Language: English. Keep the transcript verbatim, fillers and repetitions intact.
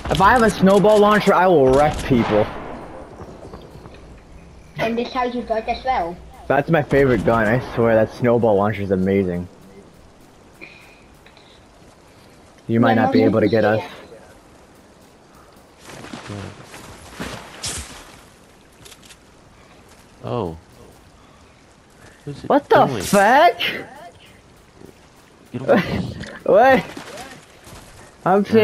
If I have a snowball launcher, I will wreck people. And this how you got as well. That's my favorite gun. I swear that snowball launcher is amazing. You might Yeah, not be able to get us. Oh. Who's it What the doing? fuck? Get away. What? I'm